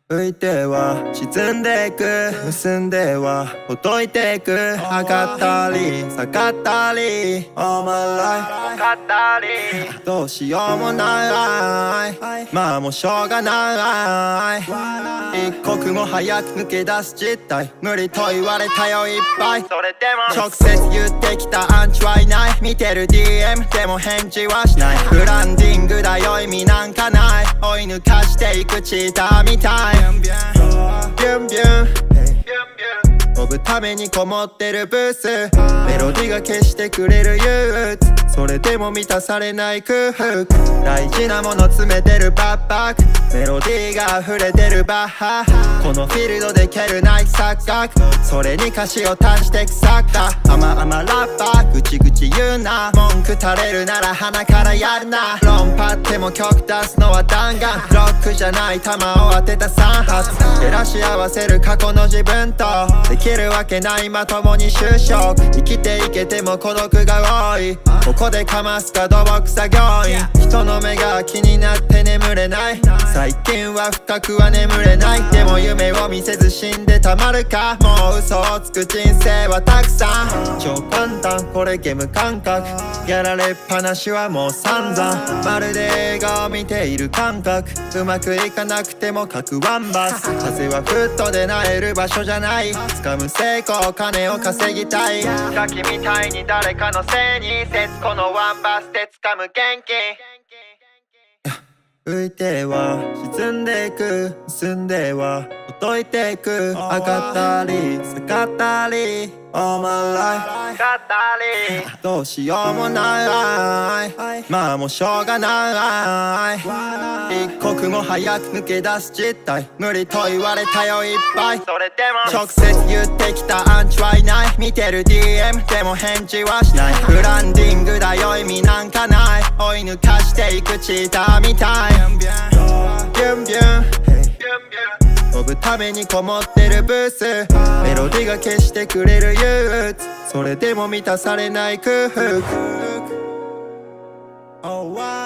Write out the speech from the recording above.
浮いては沈んでいく、結んではほどいていく、上がったり下がったり All my life かったりどうしようもないまあもうしょうがない一刻も早く抜け出す実態無理と言われたよいっぱいそれでも直接言ってきたアンチはいない見てる DM でも返事はしないブランディングだよ意味なんかない追い抜かしていくチーターみたいビュンビュン飛ぶためにこもってるブースメロディが消してくれる憂鬱それでも満たされない空腹大事なもの詰めてるバックパックメロディーが溢れてるバッハこのフィールドで蹴るナイス錯覚それに歌詞を足してくサッカー甘々ラッパーぐちぐち言うな文句垂れるなら鼻からやるな論破っても曲出すのは弾丸ロックじゃない球を当てた3発照らし合わせる過去の自分とできるわけないまともに就職生きていけても孤独が多いここでかますか土木作業員人の目が気になって眠れない最近は深くは眠れないでも夢を見せず死んでたまるかもう嘘をつく人生はたくさん超簡単これゲーム感覚やられっぱなしはもう散々まるで映画を見ている感覚うまくいかなくても各ワンバス風はフットでなえる場所じゃない掴む成功金を稼ぎたいさっきみたいに誰かのせいに節子のワンバスで掴む元気浮いては沈んでいく進んではほどいていく上がったり下がったり All my life かったりどうしようもないまあもうしょうがない一刻も早く抜け出す実態無理と言われたよいっぱいそれでも直接言ってきたアンチはいない見てる DM でも返事はしないブランディングだよ意味なんかない追い抜かしていくチーターみたいビュンビュン飛ぶためにこもってるブースメロディが消してくれる憂鬱それでも満たされない空腹